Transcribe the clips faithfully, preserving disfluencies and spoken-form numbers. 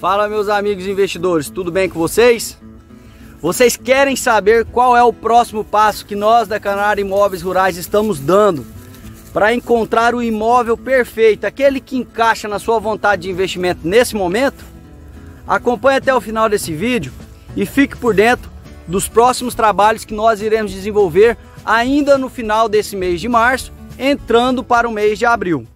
Fala, meus amigos investidores, tudo bem com vocês? Vocês querem saber qual é o próximo passo que nós da Canara Imóveis Rurais estamos dando para encontrar o imóvel perfeito, aquele que encaixa na sua vontade de investimento nesse momento? Acompanhe até o final desse vídeo e fique por dentro dos próximos trabalhos que nós iremos desenvolver ainda no final desse mês de março, entrando para o mês de abril.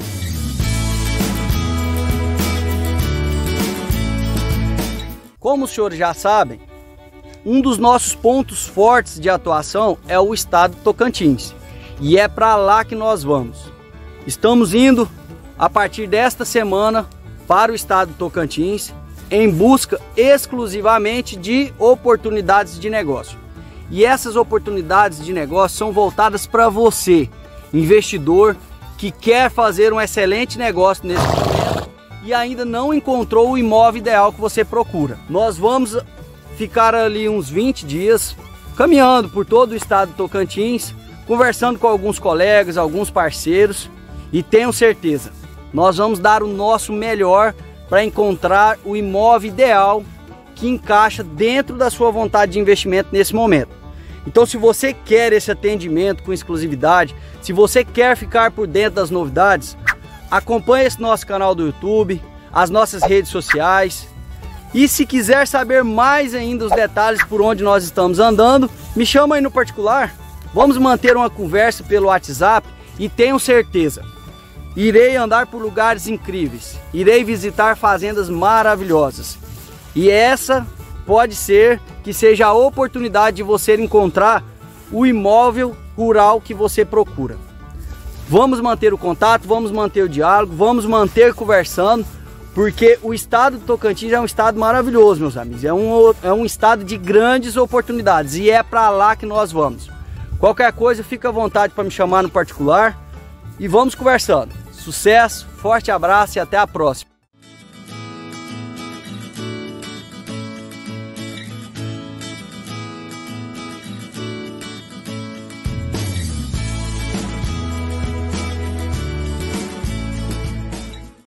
Como os senhores já sabem, um dos nossos pontos fortes de atuação é o estado do Tocantins. E é para lá que nós vamos. Estamos indo, a partir desta semana, para o estado do Tocantins, em busca exclusivamente de oportunidades de negócio. E essas oportunidades de negócio são voltadas para você, investidor, que quer fazer um excelente negócio nesse momento e ainda não encontrou o imóvel ideal que você procura. Nós vamos ficar ali uns vinte dias caminhando por todo o estado do Tocantins, conversando com alguns colegas, alguns parceiros, e tenho certeza, nós vamos dar o nosso melhor para encontrar o imóvel ideal que encaixa dentro da sua vontade de investimento nesse momento. Então, se você quer esse atendimento com exclusividade, se você quer ficar por dentro das novidades, acompanhe esse nosso canal do YouTube, as nossas redes sociais. E se quiser saber mais ainda os detalhes por onde nós estamos andando, me chama aí no particular. Vamos manter uma conversa pelo WhatsApp e tenho certeza, irei andar por lugares incríveis, irei visitar fazendas maravilhosas. E essa pode ser que seja a oportunidade de você encontrar o imóvel rural que você procura. Vamos manter o contato, vamos manter o diálogo, vamos manter conversando, porque o estado do Tocantins é um estado maravilhoso, meus amigos. É um, é um estado de grandes oportunidades e é para lá que nós vamos. Qualquer coisa, fica à vontade para me chamar no particular e vamos conversando. Sucesso, forte abraço e até a próxima.